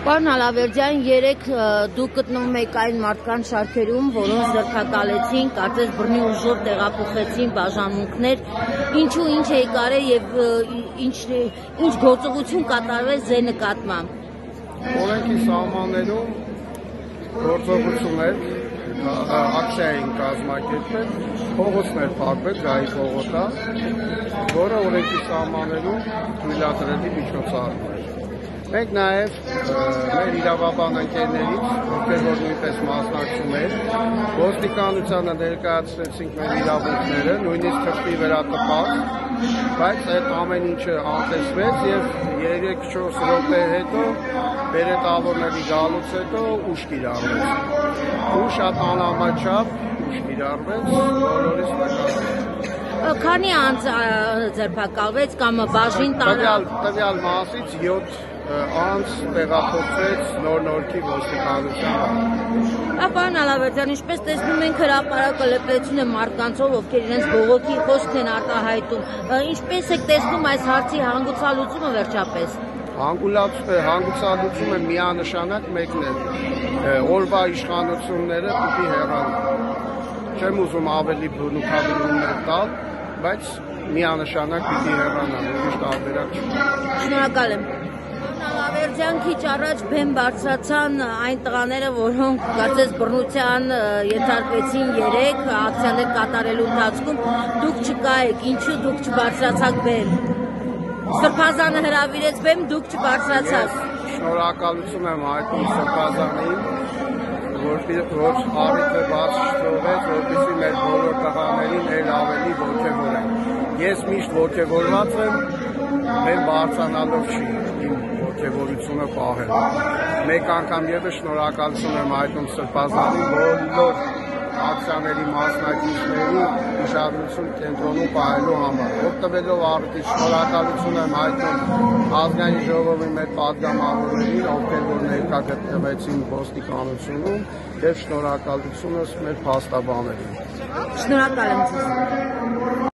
Պարոն Ալավերդյան, երեկ դուք գտնվում եք այն մարդկանց շարքերում, որոնց ձերբակալեցին, կարծես բռնի ուժով տեղափոխեցին բաժանմունքներ, ինչու ինչ էի կարել եւ ինչ գործողություն կատարվեց ձեր նկատմամբ։ Օրենքի սահմաններում գործողություններ ակցիա էին կազմակերպել, փողոցներ փակվել, գահի փողոցա, որը օրենքի սահմաններում թույլատրելի միջոցառում էր։ Մենք նաև մեր իրավաբան ընկերներից, ովքեր որ նույնպես մասնակցում են, ոստիկանությանը ներկայացրեցինք մեր իրավունքները, նույնիսկ թղթի վերատպած, բայց այդ ամեն ինչը անտեսվեց եւ 3-4 րոպե հետո բերետավորների գալուց հետո ուժ կիրառվեց։ Ու շատ անհամաչափ ուժ կիրառվեց, բոլորիս նկատմամբ։ Քանի անց ձերբակալվեց կամ բաժին տվյալ մասից 7 անց տեղափոխվեց նոր-նորքի ոստիկանության։ Պարոն Ալավերդյան, ինչպես տեսնում ենք, հրապարակը լեփեցուն է մարդկանցով, ովքեր իրենց բողոքի խոսքն են արտահայտում։ Ինչպես եք տեսնում այս հարցի հանգուցալուծումը վերջապես։ Հանգուցալուծումը միանշանակ մեկն է։ Օրվա իշխանությունները պիտի հեռանան։ Չեմ ուզում ավելի բնութագրումներ տալ, բայց միանշանակ պիտի հեռանան, ուրիշ տարբերակ չկա։ Շնորհակալ եմ։ Ալավերդյան, քիչ առաջ բեմ բարձրացան այն տղաները, որոնք կարծես բռնության ենթարկվեցին երեկ ակցիաներ կատարելու ընթացքում, դուք չկայեք, ինչու դուք չբարձրացաք բեմ։ Սրբազանը հրավիրեց բեմ, դուք չբարձրացաք։ Շնորհակալություն եմ հայտնում Սրբազանին, որ առիթը բաց չթողեց, որպեսզի մեր բոլոր տղաներին էլ ավելի ոգևորեն։ Ես միշտ ոգևորված եմ, բեմ բարձրանալով չի իմ ոգևորությունը պահել։ Մեկ անգամ ևս շնորհակալություն եմ հայտնում Սրբազանին, բոլոր ակցիաների մասնակիցների ուշադրություն կենտրոնում պահելու համար։ Օգտվելով առիթից շնորհակալություն եմ հայտնում ազգային ժողովի մեր պատգամավորներին, ովքեր որ ներկա գտնվեցին ոստիկանությունում, եւ շնորհակալությունս մեր փաստաբաներին։ Շնորհակալ եմ ձեզ։